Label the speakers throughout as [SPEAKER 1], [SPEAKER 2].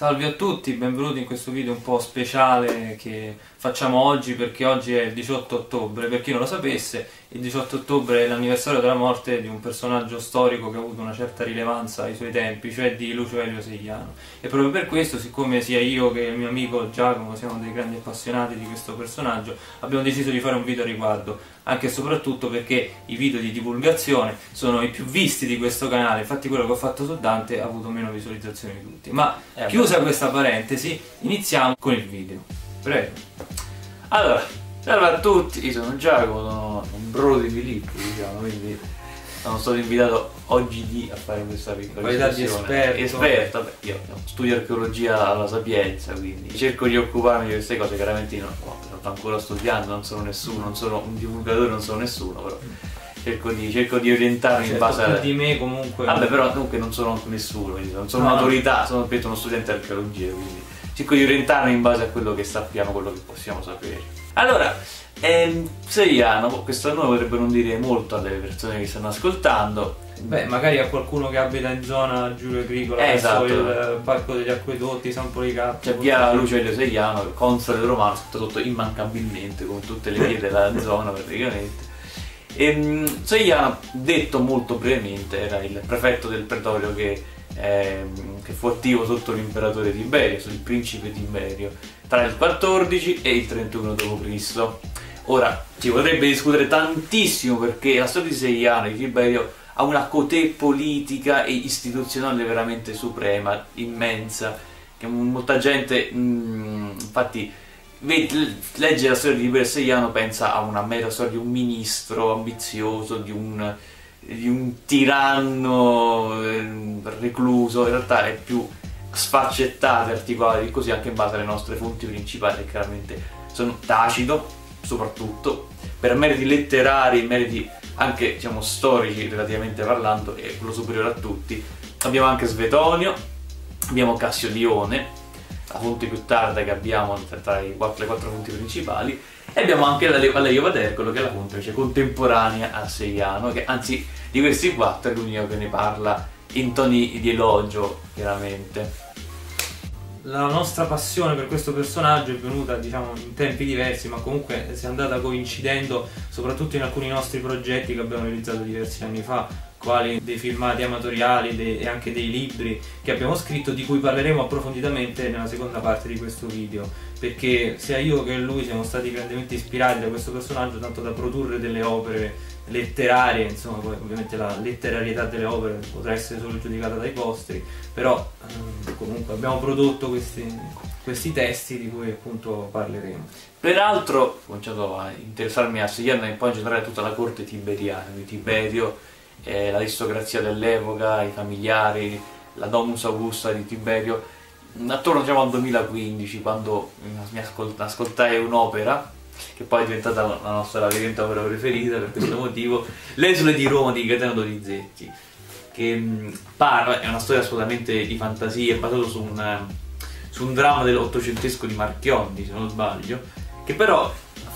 [SPEAKER 1] Salve a tutti, benvenuti in questo video un po' speciale che facciamo oggi perché oggi è il 18 ottobre. Per chi non lo sapesse, il 18 ottobre è l'anniversario della morte di un personaggio storico che ha avuto una certa rilevanza ai suoi tempi, cioè di Lucio Elio Seiano. E proprio per questo, siccome sia io che il mio amico Giacomo siamo dei grandi appassionati di questo personaggio, abbiamo deciso di fare un video a riguardo, anche e soprattutto perché i video di divulgazione sono i più visti di questo canale. Infatti quello che ho fatto su Dante ha avuto meno visualizzazioni di tutti. Ma chiusa questa parentesi, iniziamo con il video. Prego.
[SPEAKER 2] Allora, salve a tutti, io sono Giacomo, sono un bro di Filippo, diciamo, quindi sono stato invitato oggi a fare questa piccola
[SPEAKER 1] qualità di esperto.
[SPEAKER 2] Vabbè, io studio archeologia alla Sapienza, quindi cerco di occuparmi di queste cose. Chiaramente io sto ancora studiando, non sono nessuno, non sono un divulgatore, non sono nessuno, però cerco di orientarmi in base a...
[SPEAKER 1] di me comunque.
[SPEAKER 2] Vabbè, però comunque non sono nessuno, quindi non sono un'autorità, sono ripeto uno studente di archeologia, quindi cerco di orientarmi in base a quello che sappiamo, quello che possiamo sapere. Allora, Seiano, questo nome potrebbe non dire molto alle persone che stanno ascoltando.
[SPEAKER 1] Beh, magari a qualcuno che abita in zona Giulio Agricola,
[SPEAKER 2] esatto,
[SPEAKER 1] il Parco degli Acquedotti, San Policarpo.
[SPEAKER 2] C'è via Lucio Elio Seiano, console romano, sotto immancabilmente, come tutte le vie della zona praticamente. Seiano, detto molto brevemente, era il prefetto del pretorio che fu attivo sotto l'imperatore Tiberio, il principe Tiberio, tra il 14 e il 31 d.C. Ora, si potrebbe discutere tantissimo perché la storia di Seiano e di Tiberio ha una cotè politica e istituzionale veramente suprema, immensa, che molta gente, infatti, legge la storia di Tiberio e Seiano, pensa a una mera storia di un ministro ambizioso, di un tiranno recluso. In realtà è più sfaccettata e articolata di così, anche in base alle nostre fonti principali, che chiaramente sono Tacito, soprattutto per meriti letterari, meriti anche diciamo storici relativamente parlando, è quello superiore a tutti. Abbiamo anche Svetonio, abbiamo Cassiodione, la fonte più tarda che abbiamo tra le quattro fonti principali, e abbiamo anche Valerio Patercolo, che è la fonte invece contemporanea a Seiano, che anzi di questi quattro è l'unico che ne parla in toni di elogio, chiaramente.
[SPEAKER 1] La nostra passione per questo personaggio è venuta, diciamo, in tempi diversi, ma comunque si è andata coincidendo soprattutto in alcuni nostri progetti che abbiamo realizzato diversi anni fa, quali dei filmati amatoriali e anche dei libri che abbiamo scritto, di cui parleremo approfonditamente nella seconda parte di questo video, perché sia io che lui siamo stati grandemente ispirati da questo personaggio, tanto da produrre delle opere letterarie. Insomma, poi ovviamente la letterarietà delle opere potrà essere solo giudicata dai posteri, però comunque abbiamo prodotto questi testi di cui appunto parleremo.
[SPEAKER 2] Peraltro ho cominciato a interessarmi a Seiano e poi in generale a tutta la corte tiberiana, di Tiberio, l'aristocrazia dell'epoca, i familiari, la Domus Augusta di Tiberio, attorno diciamo al 2015, quando ascoltai un'opera che poi è diventata la nostra opera preferita per questo motivo, Le Esule di Roma di Gaetano Donizetti, che parla, è una storia assolutamente di fantasia, è basato su un dramma dell'ottocentesco di Marchionne, se non sbaglio, che però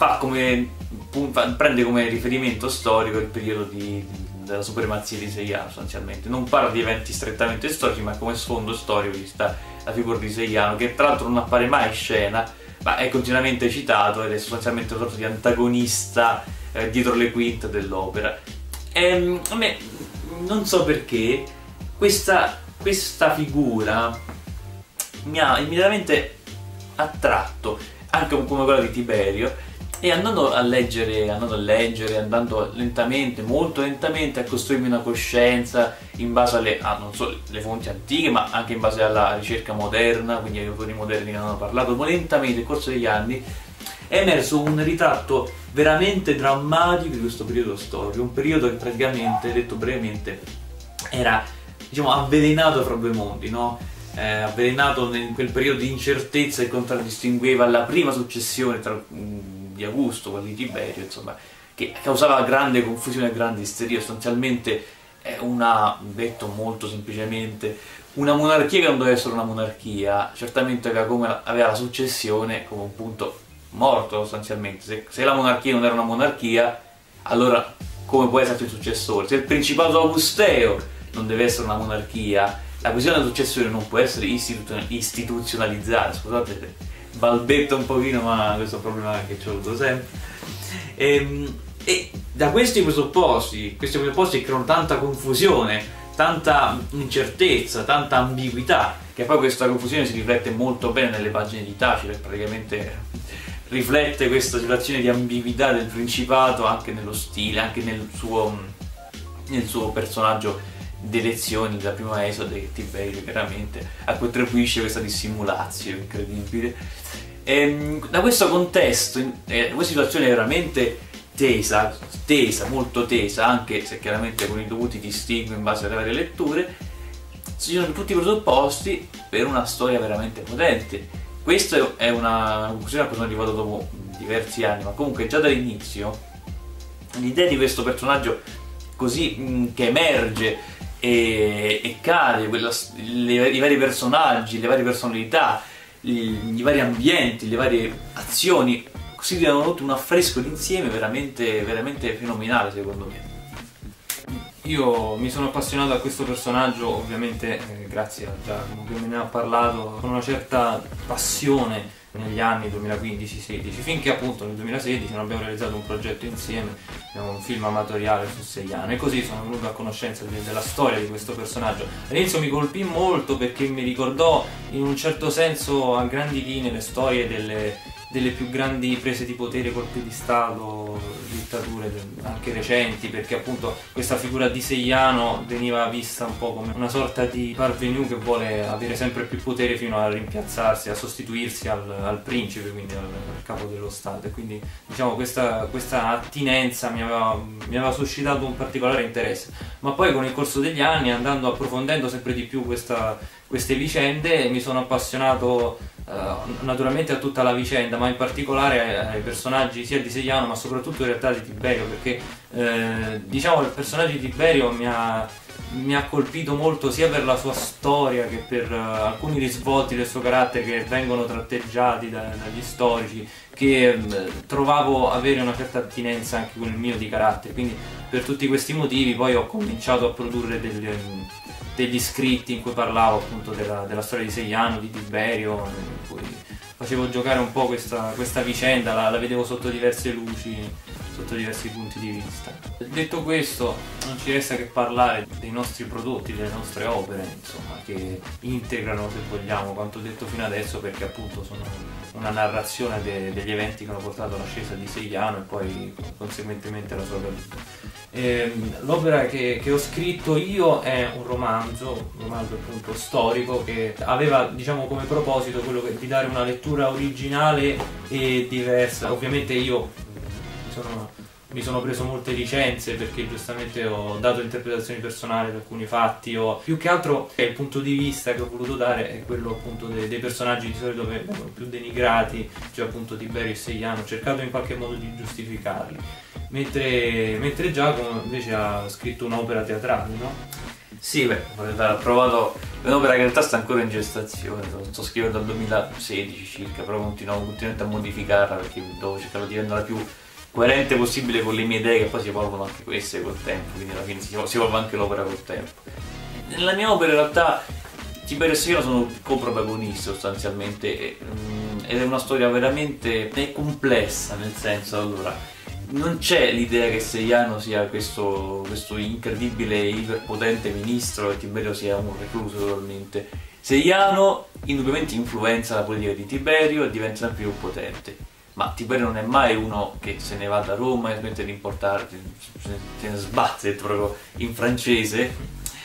[SPEAKER 2] prende come riferimento storico il periodo della supremazia di Seiano, sostanzialmente. Non parla di eventi strettamente storici, ma come sfondo storico ci sta la figura di Seiano, che tra l'altro non appare mai in scena, ma è continuamente citato ed è sostanzialmente una sorta di antagonista dietro le quinte dell'opera. A me non so perché questa figura mi ha immediatamente attratto, anche come quella di Tiberio, e andando a leggere, andando lentamente, molto lentamente, a costruirmi una coscienza in base non solo le fonti antiche, ma anche in base alla ricerca moderna, quindi agli autori moderni che hanno parlato, lentamente nel corso degli anni è emerso un ritratto veramente drammatico di questo periodo storico, un periodo che praticamente, detto brevemente, era diciamo avvelenato fra due mondi, no? Avvelenato in quel periodo di incertezza che contraddistingueva la prima successione di Augusto, quello di Tiberio, insomma, che causava grande confusione e grande isteria. Sostanzialmente detto molto semplicemente, una monarchia che non doveva essere una monarchia, certamente aveva la successione come un punto morto sostanzialmente. Se la monarchia non era una monarchia, allora come può esserci il successore? Se il principato augusteo non deve essere una monarchia, la questione della successione non può essere istituzionalizzata. Scusate, balbetto un pochino, ma questo è un problema che ci ho avuto sempre. E da questi presupposti creano tanta confusione, tanta incertezza, tanta ambiguità, che poi questa confusione si riflette molto bene nelle pagine di Tacito, praticamente riflette questa situazione di ambiguità del Principato anche nello stile, anche nel suo personaggio d'elezione della prima Esode, che Tiberio chiaramente a cui attribuisce questa dissimulazione incredibile. Da questo contesto, questa situazione è veramente tesa, molto tesa, anche se chiaramente con i dovuti distinguo in base alle varie letture, ci sono tutti i presupposti per una storia veramente potente. Questa è una conclusione a cui sono arrivato dopo diversi anni, ma comunque già dall'inizio l'idea di questo personaggio così che emerge e cade, i vari personaggi, le varie personalità, i vari ambienti, le varie azioni costituiscono tutto un affresco d'insieme veramente, veramente fenomenale, secondo me.
[SPEAKER 1] Io mi sono appassionato a questo personaggio ovviamente grazie a Giacomo che me ne ha parlato con una certa passione negli anni 2015-16, finché appunto nel 2016 non abbiamo realizzato un progetto insieme, un film amatoriale su Seiano, e così sono venuto a conoscenza della storia di questo personaggio. All'inizio mi colpì molto perché mi ricordò in un certo senso a grandi linee le storie delle più grandi prese di potere, colpi di Stato, dittature anche recenti, perché appunto questa figura di Seiano veniva vista un po' come una sorta di parvenu che vuole avere sempre più potere fino a rimpiazzarsi, a sostituirsi al principe, quindi al capo dello Stato, e quindi diciamo questa attinenza mi aveva suscitato un particolare interesse. Ma poi con il corso degli anni, andando approfondendo sempre di più queste vicende, mi sono appassionato naturalmente a tutta la vicenda, ma in particolare ai personaggi sia di Seiano ma soprattutto in realtà di Tiberio, perché diciamo il personaggio di Tiberio mi ha colpito molto sia per la sua storia che per alcuni risvolti del suo carattere che vengono tratteggiati dagli storici, che trovavo avere una certa attinenza anche con il mio di carattere. Quindi per tutti questi motivi poi ho cominciato a produrre degli scritti in cui parlavo appunto della storia di Seiano, di Tiberio, in cui facevo giocare un po' questa vicenda, la vedevo sotto diverse luci, sotto diversi punti di vista. Detto questo, non ci resta che parlare dei nostri prodotti, delle nostre opere, insomma, che integrano, se vogliamo, quanto detto fino adesso, perché appunto sono una narrazione degli eventi che hanno portato all'ascesa di Seiano e poi conseguentemente alla sua caduta. L'opera che ho scritto io è un romanzo appunto storico, che aveva, diciamo, come proposito quello di dare una lettura originale e diversa. Ovviamente io mi sono preso molte licenze perché giustamente ho dato interpretazioni personali ad alcuni fatti, più che altro il punto di vista che ho voluto dare è quello appunto dei personaggi di solito che vengono più denigrati, cioè appunto Tiberio e Seiano. Ho cercato in qualche modo di giustificarli, mentre Giacomo invece ha scritto un'opera teatrale, no?
[SPEAKER 2] Sì, ho provato un'opera che in realtà sta ancora in gestazione, sto scrivendo dal 2016 circa, però continuamente a modificarla perché devo cercare di renderla più coerente possibile con le mie idee, che poi si evolvono anche queste col tempo, quindi alla fine si evolve anche l'opera col tempo. Nella mia opera in realtà Tiberio e Seiano sono coprotagonisti sostanzialmente, ed è una storia veramente complessa, nel senso, allora, non c'è l'idea che Seiano sia questo incredibile iperpotente ministro e Tiberio sia un recluso totalmente. Seiano indubbiamente influenza la politica di Tiberio e diventa sempre più potente. Ma Tiberio non è mai uno che se ne va da Roma e smette di importare, se ne sbatte proprio in francese.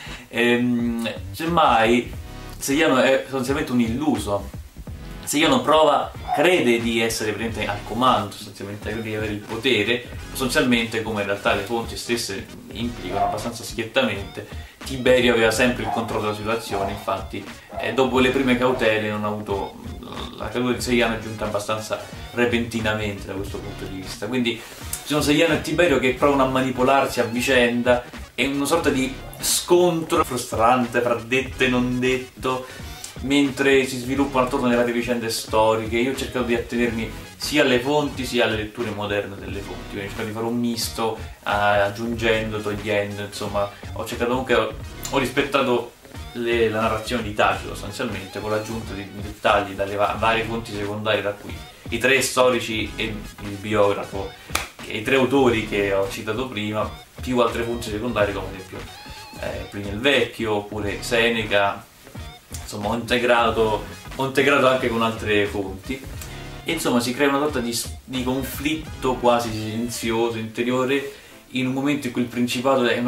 [SPEAKER 2] Semmai Seiano è sostanzialmente un illuso. Seiano crede di essere presente al comando, sostanzialmente crede di avere il potere, sostanzialmente, come in realtà le fonti stesse implicano abbastanza schiettamente, Tiberio aveva sempre il controllo della situazione. Infatti dopo le prime cautele non ha avuto, la caduta di Seiano è giunta abbastanza repentinamente da questo punto di vista. Quindi ci sono Seiano e Tiberio che provano a manipolarsi a vicenda, è una sorta di scontro frustrante fra detto e non detto, mentre si sviluppano attorno alle varie vicende storiche. Io ho cercato di attenermi sia alle fonti sia alle letture moderne delle fonti, quindi ho cercato di fare un misto, aggiungendo, togliendo, insomma ho cercato comunque ho rispettato la narrazione di Tacito sostanzialmente, con l'aggiunta di dettagli dalle varie fonti secondarie, tra cui i 3 storici e il biografo, e i 3 autori che ho citato prima, più altre fonti secondarie come ad esempio Plinio il Vecchio oppure Seneca. Insomma, ho integrato anche con altre fonti e insomma si crea una sorta di conflitto quasi silenzioso interiore, in un momento in cui il Principato è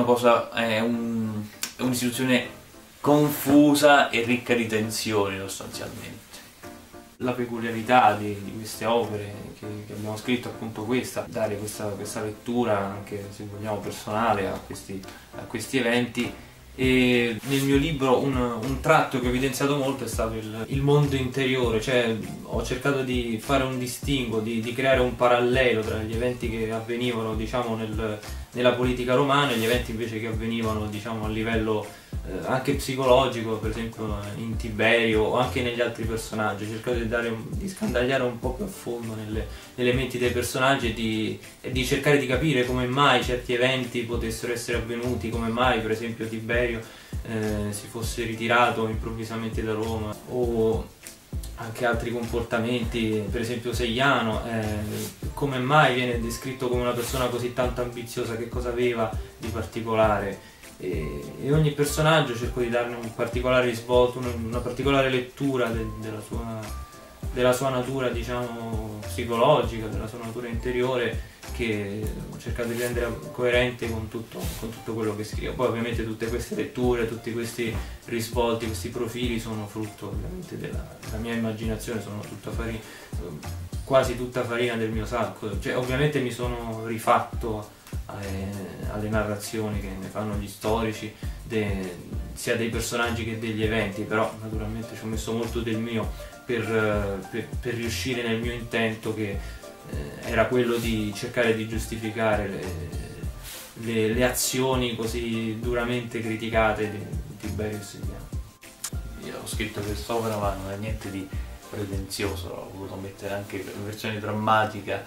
[SPEAKER 2] un'istituzione confusa e ricca di tensioni sostanzialmente.
[SPEAKER 1] La peculiarità di queste opere che abbiamo scritto è appunto questa, dare questa lettura anche, se vogliamo, personale a questi eventi. E nel mio libro un tratto che ho evidenziato molto è stato il mondo interiore, cioè ho cercato di fare un distinguo, di creare un parallelo tra gli eventi che avvenivano, diciamo, nella politica romana e gli eventi invece che avvenivano, diciamo, a livello anche psicologico, per esempio in Tiberio o anche negli altri personaggi. Ho cercato di scandagliare un po' più a fondo nelle menti dei personaggi e di cercare di capire come mai certi eventi potessero essere avvenuti, come mai per esempio Tiberio si fosse ritirato improvvisamente da Roma, o anche altri comportamenti, per esempio Seiano, come mai viene descritto come una persona così tanto ambiziosa, che cosa aveva di particolare. E ogni personaggio cerco di darne un particolare risvolto, una particolare lettura della sua natura, diciamo, psicologica, della sua natura interiore, che ho cercato di rendere coerente con tutto quello che scrivo. Poi ovviamente tutte queste letture, tutti questi risvolti, questi profili sono frutto ovviamente della mia immaginazione, sono quasi tutta farina del mio sacco, cioè ovviamente mi sono rifatto alle narrazioni che ne fanno gli storici, sia dei personaggi che degli eventi, però naturalmente ci ho messo molto del mio per riuscire nel mio intento, che era quello di cercare di giustificare le azioni così duramente criticate di Tiberio e Seiano.
[SPEAKER 2] Io ho scritto quest'opera ma non è niente di pretenzioso, ho voluto mettere anche in versione drammatica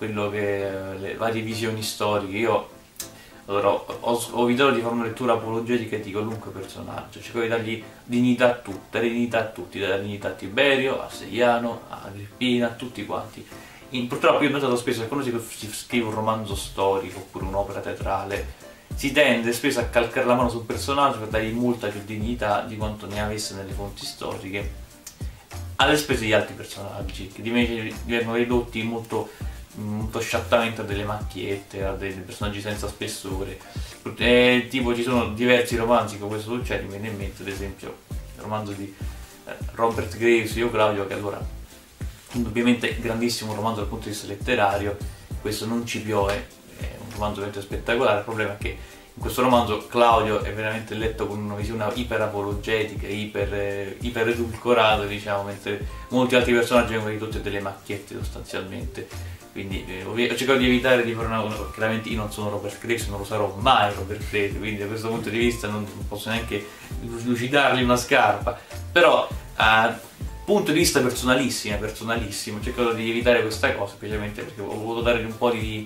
[SPEAKER 2] le varie visioni storiche. Io allora, ho evitato di fare una lettura apologetica di qualunque personaggio, cerco di dargli dignità a tutti, dalla dignità a Tiberio, a Seiano, a Agrippina, a tutti quanti. Purtroppo io ho notato spesso che quando si scrive un romanzo storico oppure un'opera teatrale si tende spesso a calcare la mano sul personaggio per dargli molta più dignità di quanto ne avesse nelle fonti storiche, alle spese di altri personaggi che diventano ridotti molto sciattamente a delle macchiette, a dei personaggi senza spessore. Tipo ci sono diversi romanzi con questo succede, mi viene in mente ad esempio il romanzo di Robert Graves, Io Claudio, che allora indubbiamente grandissimo romanzo dal punto di vista letterario. Questo Non ci piove è un romanzo veramente spettacolare. Il problema è che in questo romanzo Claudio è veramente letto con una visione iperapologetica, iper edulcorata, diciamo, mentre molti altri personaggi vengono ridotti a delle macchiette sostanzialmente. Quindi ho cercato di evitare di fare chiaramente io non sono Robert Graves, non lo sarò mai Robert Graves, quindi da questo punto di vista non posso neanche lucidargli una scarpa, però punto di vista personalissimo, ho cercato di evitare questa cosa, specialmente perché ho voluto dare un po' di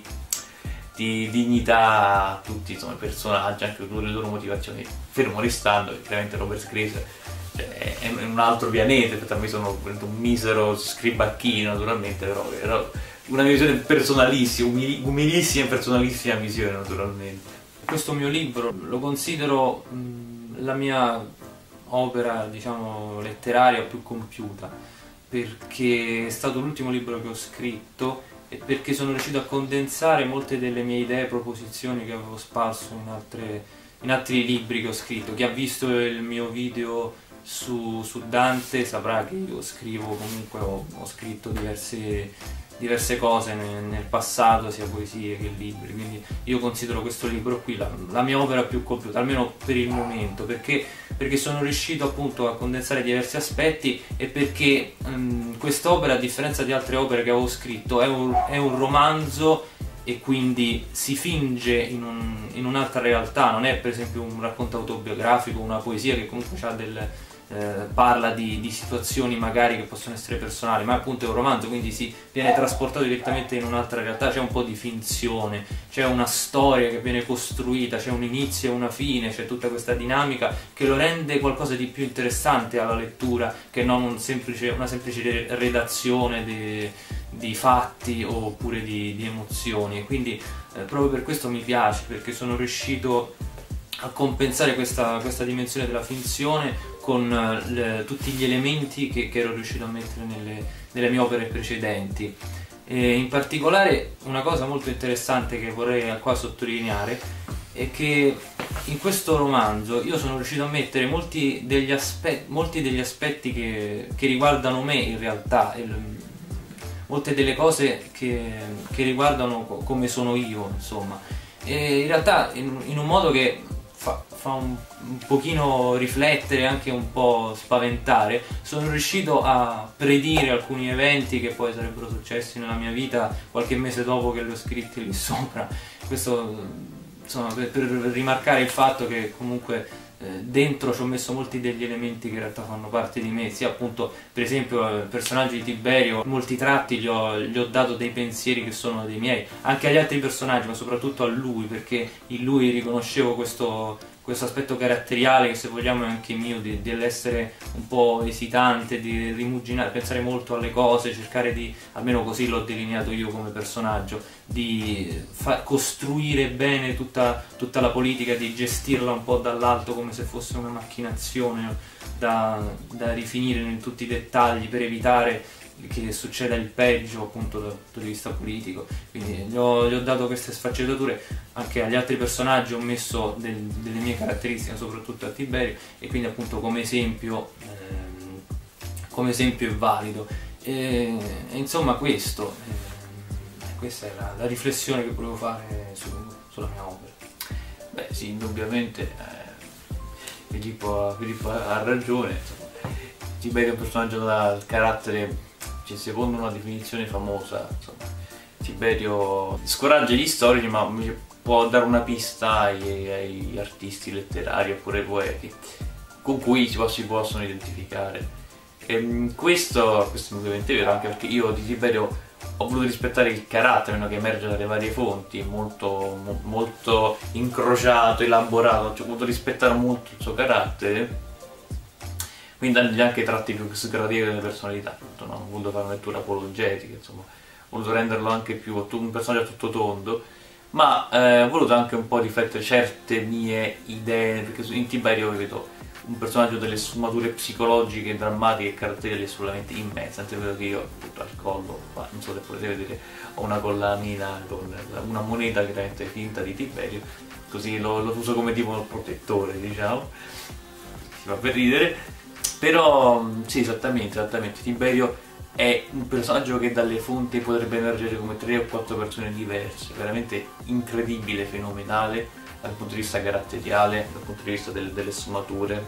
[SPEAKER 2] dignità a tutti, insomma, i personaggi, anche le loro motivazioni, fermo restando che chiaramente Robert Graves è un altro pianeta, per me sono un misero scribacchino naturalmente, però era una visione personalissima, umilissima e personalissima visione naturalmente.
[SPEAKER 1] Questo mio libro lo considero la mia opera, diciamo, letteraria più compiuta, perché è stato l'ultimo libro che ho scritto e perché sono riuscito a condensare molte delle mie idee e proposizioni che avevo sparso in altri libri che ho scritto. Chi ha visto il mio video su Dante saprà che io scrivo, comunque ho scritto diverse cose nel passato, sia poesie che libri, quindi io considero questo libro qui la mia opera più compiuta, almeno per il momento, perché sono riuscito appunto a condensare diversi aspetti e perché quest'opera, a differenza di altre opere che avevo scritto, è un romanzo e quindi si finge in un'altra realtà, non è per esempio un racconto autobiografico, una poesia che comunque ha parla di situazioni magari che possono essere personali, ma appunto è un romanzo, quindi si viene trasportato direttamente in un'altra realtà, c'è un po' di finzione, c'è una storia che viene costruita, c'è un inizio e una fine, c'è tutta questa dinamica che lo rende qualcosa di più interessante alla lettura che non una semplice redazione di fatti oppure di emozioni, e quindi proprio per questo mi piace, perché sono riuscito a compensare questa dimensione della finzione con tutti gli elementi che ero riuscito a mettere nelle mie opere precedenti. E in particolare una cosa molto interessante che vorrei qua sottolineare è che in questo romanzo io sono riuscito a mettere molti degli aspetti che riguardano me in realtà, molte delle cose che riguardano come sono io, insomma, e in realtà in un modo che fa un pochino riflettere, anche un po' spaventare. Sono riuscito a predire alcuni eventi che poi sarebbero successi nella mia vita qualche mese dopo che li ho scritti lì sopra. Questo insomma per rimarcare il fatto che comunque dentro ci ho messo molti degli elementi che in realtà fanno parte di me, sia appunto per esempio il personaggio di Tiberio, molti tratti gli ho dato dei pensieri che sono dei miei, anche agli altri personaggi, ma soprattutto a lui, perché in lui riconoscevo questo aspetto caratteriale che, se vogliamo, è anche mio, dell'essere un po' esitante, di rimuginare, pensare molto alle cose, cercare di, almeno così l'ho delineato io come personaggio, di costruire bene tutta la politica, di gestirla un po' dall'alto come se fosse una macchinazione da rifinire in tutti i dettagli per evitare che succeda il peggio, appunto, dal punto di vista politico. Quindi gli ho dato queste sfaccettature. Anche agli altri personaggi ho messo delle mie caratteristiche, soprattutto a Tiberio, e quindi appunto come esempio è valido. E insomma questa è la riflessione che volevo fare sulla mia opera.
[SPEAKER 2] Beh sì, indubbiamente Filippo ha ragione, insomma. Tiberio è un personaggio dal carattere, cioè, secondo una definizione famosa, insomma, Tiberio scoraggia gli storici, ma può dare una pista agli artisti letterari oppure poeti con cui si possono identificare. E questo è ovviamente vero, anche perché io di Tiberio ho voluto rispettare il carattere che emerge dalle varie fonti, molto incrociato, elaborato, cioè, ho voluto rispettare molto il suo carattere, quindi dandogli anche tratti più sgradevoli delle personalità. Appunto, non ho voluto fare una lettura apologetica, insomma, ho voluto renderlo anche più un personaggio a tutto tondo, ma ho voluto anche un po' riflettere certe mie idee, perché in Tiberio vedo un personaggio delle sfumature psicologiche, drammatiche e caratteriali assolutamente immense, anche vedo che io appunto al collo, ma non so se potete vedere, ho una collamina con una moneta chiaramente finta di Tiberio, così lo uso come tipo protettore, diciamo, si fa per ridere, però sì, esattamente, Tiberio è un personaggio che dalle fonti potrebbe emergere come 3 o 4 persone diverse, veramente incredibile, fenomenale, dal punto di vista caratteriale, dal punto di vista delle sfumature,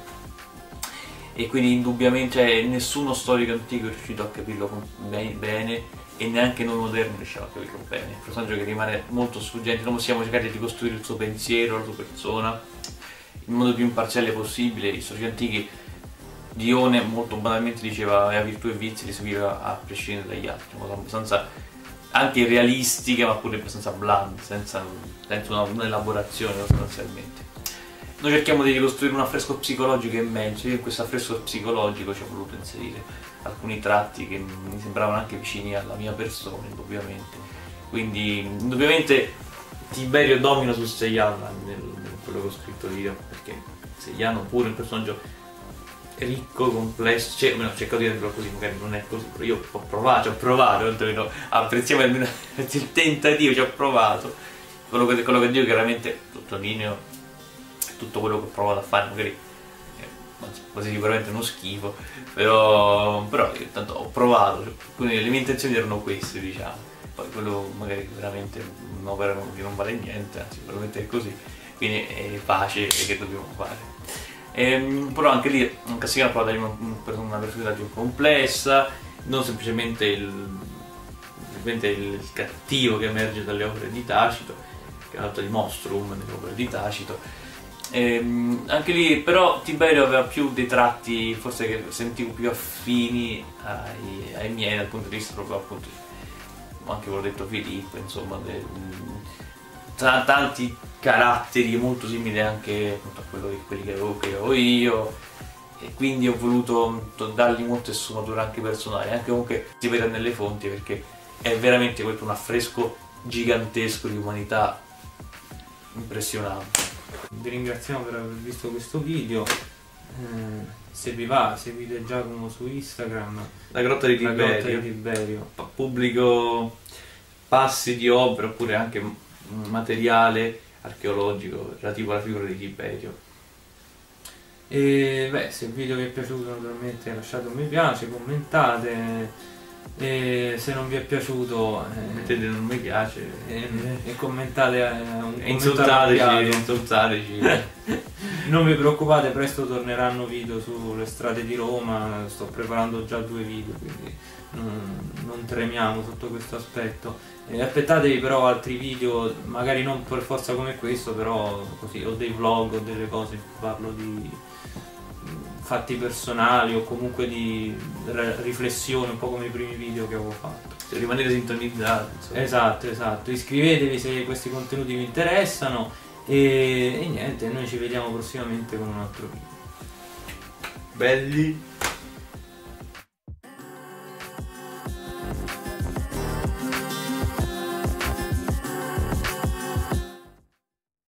[SPEAKER 2] e quindi indubbiamente nessuno storico antico è riuscito a capirlo bene, e neanche noi moderni riusciamo a capirlo bene. È un personaggio che rimane molto sfuggente, non possiamo cercare di ricostruire il suo pensiero, la sua persona in modo più imparziale possibile. Gli storici antichi, Dione molto banalmente diceva aveva virtù e vizi, li seguiva a prescindere dagli altri, in modo abbastanza anche realistiche, ma pure abbastanza blande, senza un'elaborazione sostanzialmente. Noi cerchiamo di ricostruire un affresco psicologico immenso. Io in questo affresco psicologico ci ho voluto inserire alcuni tratti che mi sembravano anche vicini alla mia persona, indubbiamente. Quindi indubbiamente Tiberio domina su Seiano nel quello che ho scritto io, perché Seiano pure è un personaggio ricco, complesso, cioè, ho cercato di dirlo così, magari non è così, però io ho provato, apprezziamo il tentativo, ci ho provato. Quello che dico chiaramente sottolineo tutto quello che ho provato a fare, magari quasi sicuramente uno schifo, però tanto ho provato, quindi le mie intenzioni erano queste, diciamo. Poi quello magari veramente un'opera che non vale niente, anzi veramente è così, quindi è pace che dobbiamo fare. Però anche lì in Castigliano prova a dargli una personalità più complessa, non semplicemente il cattivo che emerge dalle opere di Tacito, che è una sorta di monstrum nelle opere di Tacito, Anche lì però Tiberio aveva più dei tratti forse che sentivo più affini ai miei dal punto di vista proprio appunto, anche l'ho detto Filippo, insomma, tanti caratteri molto simili anche appunto a quelli che avevo io, e quindi ho voluto dargli molte sfumature anche personali, anche comunque si vede nelle fonti perché è veramente proprio un affresco gigantesco di umanità impressionante.
[SPEAKER 1] Vi ringraziamo per aver visto questo video. Se vi va, seguite Giacomo su Instagram,
[SPEAKER 2] La grotta di
[SPEAKER 1] La Grotta
[SPEAKER 2] Tiberio.
[SPEAKER 1] di Tiberio.
[SPEAKER 2] Pubblico passi di opera oppure anche materiale archeologico relativo alla figura di Tiberio.
[SPEAKER 1] E beh, se il video vi è piaciuto naturalmente lasciate un mi piace, commentate, e se non vi è piaciuto
[SPEAKER 2] Mettete un mi piace
[SPEAKER 1] e commentate un
[SPEAKER 2] e
[SPEAKER 1] commento arrabbiato.
[SPEAKER 2] insultateci.
[SPEAKER 1] Non vi preoccupate, presto torneranno video sulle strade di Roma, sto preparando già 2 video, quindi non tremiamo sotto questo aspetto. Aspettatevi però altri video, magari non per forza come questo, però così, o dei vlog o delle cose in cui parlo di fatti personali o comunque di riflessioni, un po' come i primi video che avevo fatto.
[SPEAKER 2] Se rimanete sintonizzati, insomma.
[SPEAKER 1] Esatto, iscrivetevi se questi contenuti vi interessano e niente, noi ci vediamo prossimamente con un altro video.
[SPEAKER 2] Belli.